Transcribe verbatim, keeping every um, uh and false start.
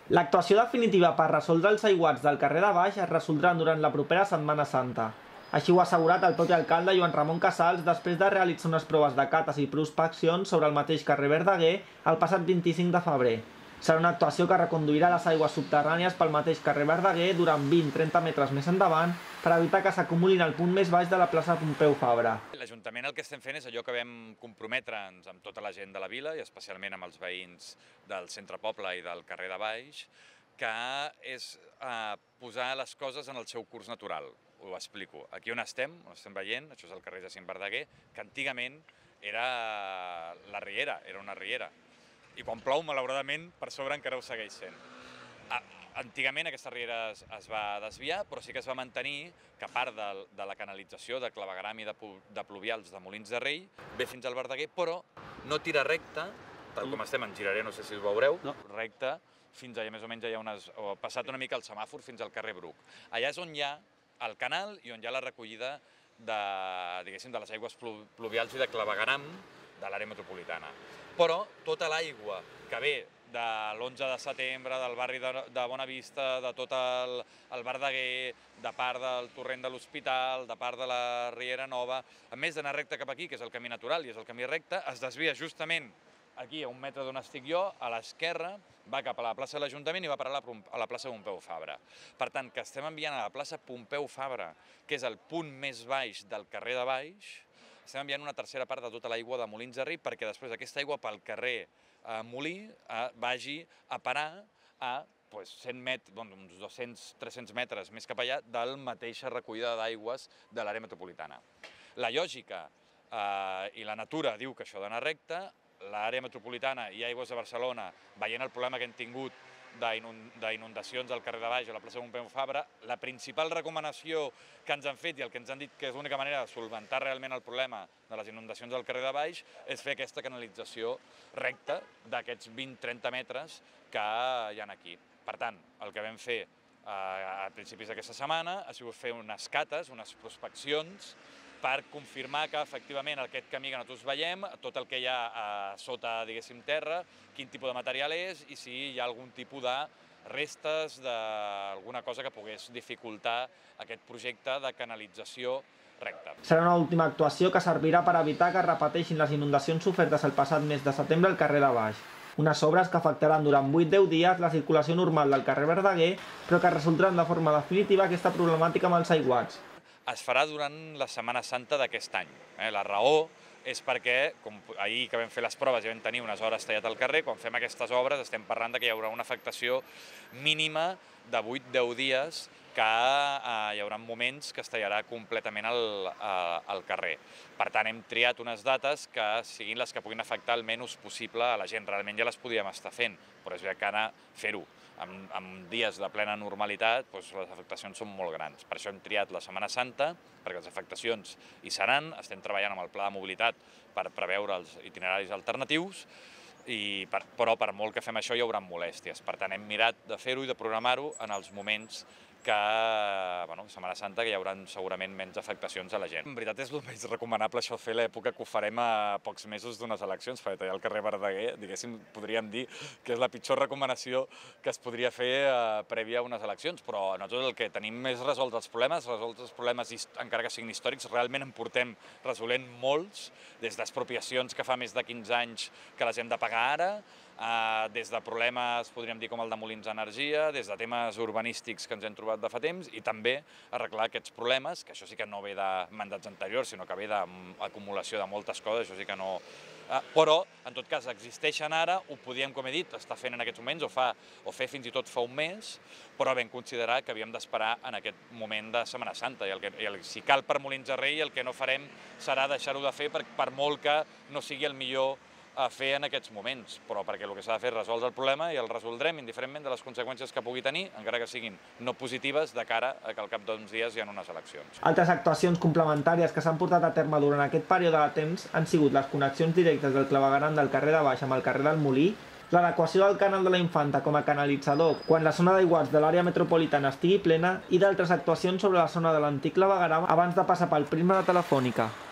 L'actuació definitiva per resoldre els aiguats del carrer de Baix es resoldran durant la propera Setmana Santa. Així ho ha assegurat el propi alcalde Joan Ramon Casals després de realitzar unes proves de cates i prospeccions sobre el mateix carrer Verdaguer el passat vint-i-cinc de febrer. Serà una actuació que reconduirà les aigües subterrànies pel mateix carrer Verdaguer durant vint a trenta metres més endavant per evitar que s'acumulin al punt més baix de la plaça Pompeu Fabra. L'Ajuntament el que estem fent és allò que vam comprometre'ns amb tota la gent de la vila i especialment amb els veïns del centre poble i del carrer de Baix, que és eh, posar les coses en el seu curs natural. Ho explico. Aquí on estem, on estem veient, això és el carrer Jacint Verdaguer, que antigament era la riera, era una riera. I quan plou, malauradament, per sobre encara ho segueix sent. Antigament aquesta riera es, es va desviar, però sí que es va mantenir que part de, de la canalització de clavegueram i de, de pluvials de Molins de Rei ve fins al Verdaguer, però no tira recte, tal com estem, en giraré, no sé si ho veureu, no. recte, fins allà més o menys hi ha unes, o passat una mica el semàfor fins al carrer Bruc. Allà és on hi ha el canal i on hi ha la recollida de, diguéssim, de les aigües pluvials i de clavegueram de l'àrea metropolitana. Però tota l'aigua que ve de l'onze de setembre, del barri de, de Bonavista, de tot el, el Verdaguer, de part del torrent de l'Hospital, de part de la Riera Nova, a més d'anar recte cap aquí, que és el camí natural i és el camí recte, es desvia justament aquí, a un metre d'on estic jo, a l'esquerra, va cap a la plaça de l'Ajuntament i va parar a la plaça Pompeu Fabra. Per tant, que estem enviant a la plaça Pompeu Fabra, que és el punt més baix del carrer de Baix, estem enviant una tercera part de tota l'aigua de Molins de Rei perquè després aquesta aigua pel carrer eh, Molí eh, vagi a parar a pues, cent metres, doncs, uns dos-cents a tres-cents metres més cap allà del mateixa recollida d'aigües de l'àrea metropolitana. La lògica eh, i la natura diu que això ha d'anar recte, l'àrea metropolitana i Aigües de Barcelona, veient el problema que hem tingut d'inundacions al carrer de Baix a la plaça Pompeu Fabra, la principal recomanació que ens han fet i el que ens han dit que és l'única manera de solventar realment el problema de les inundacions del carrer de Baix és fer aquesta canalització recta d'aquests vint a trenta metres que hi ha aquí. Per tant, el que vam fer a principis d'aquesta setmana ha sigut fer unes cates, unes prospeccions, per confirmar que efectivament aquest camí que nosaltres veiem, tot el que hi ha a sota, diguéssim, terra, quin tipus de material és i si hi ha algun tipus de restes d'alguna cosa que pogués dificultar aquest projecte de canalització recta. Serà una última actuació que servirà per evitar que es repeteixin les inundacions sofertes el passat mes de setembre al carrer de Baix. Unes obres que afectaran durant vuit a deu dies la circulació normal del carrer Verdaguer, però que resoldran de forma definitiva aquesta problemàtica amb els aiguats. Es farà durant la Setmana Santa d'aquest any. La raó és perquè, com ahir que vam fer les proves i vam tenir unes hores tallat al carrer, quan fem aquestes obres estem parlant que hi haurà una afectació mínima de vuit a deu dies que hi haurà moments que es tallarà completament al carrer. Per tant, hem triat unes dates que siguin les que puguin afectar el menys possible a la gent. Realment ja les podíem estar fent, però és que ara fer-ho en dies de plena normalitat, les afectacions són molt grans. Per això hem triat la Setmana Santa, perquè les afectacions hi seran, estem treballant amb el pla de mobilitat per preveure els itineraris alternatius, però per molt que fem això hi haurà molèsties. Per tant, hem mirat de fer-ho i de programar-ho en els moments que, bueno, Setmana Santa, que hi haurà segurament menys afectacions a la gent. En veritat és el més recomanable això fer l'època que ho farem a pocs mesos d'unes eleccions, perquè tallar el carrer Verdaguer, diguéssim, podríem dir que és la pitjor recomanació que es podria fer prèvia a unes eleccions, però nosaltres el que tenim més resolts els problemes, resolts els problemes encara que siguin històrics, realment en portem resolent molts, des d'expropiacions que fa més de quinze anys que les hem de pagar ara, des de problemes, podríem dir, com el de Molins d'Energia, des de temes urbanístics que ens hem trobat de fa temps i també arreglar aquests problemes, que això sí que no ve de mandats anteriors, sinó que ve d'acumulació de moltes coses, això sí que no... Però, en tot cas, existeixen ara, ho podíem, com he dit, estar fent en aquests moments, o fer fins i tot fa un mes, però vam considerar que havíem d'esperar en aquest moment de Setmana Santa. I si cal per Molins de Rei, el que no farem serà deixar-ho de fer per molt que no sigui el millor a fer en aquests moments, però perquè el que s'ha de fer és resoldre el problema i el resoldrem indiferentment de les conseqüències que pugui tenir, encara que siguin no positives, de cara a que al cap d'uns dies hi ha unes eleccions. Altres actuacions complementàries que s'han portat a terme durant aquest període de temps han sigut les connexions directes del clavegueram del carrer de Baix amb el carrer del Molí, l'adequació del canal de la Infanta com a canalitzador quan la zona d'aiguats de l'àrea metropolitana estigui plena i d'altres actuacions sobre la zona de l'antic clavegueram abans de passar pel prisma de Telefònica.